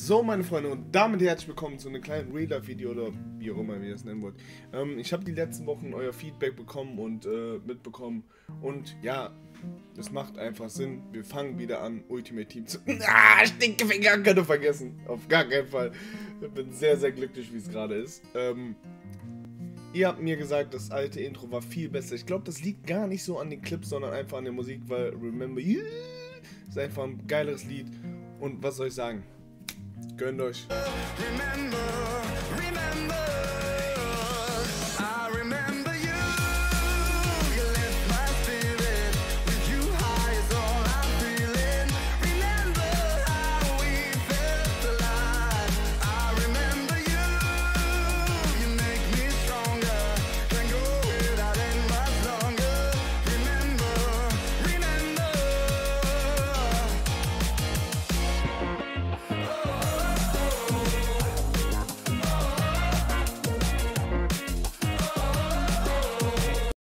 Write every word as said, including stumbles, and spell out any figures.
So, meine Freunde, und damit herzlich willkommen zu einem kleinen Real-Life-Video oder wie auch immer ihr das nennen wollt. Ähm, ich habe die letzten Wochen euer Feedback bekommen und äh, mitbekommen und ja, es macht einfach Sinn. Wir fangen wieder an, Ultimate Team zu... Ah, Stinkefinger, könnt ihr vergessen. Auf gar keinen Fall. Ich bin sehr, sehr glücklich, wie es gerade ist. Ähm, ihr habt mir gesagt, das alte Intro war viel besser. Ich glaube, das liegt gar nicht so an den Clips, sondern einfach an der Musik, weil Remember You ist einfach ein geileres Lied. Und was soll ich sagen? Gönnt euch. Remember, remember.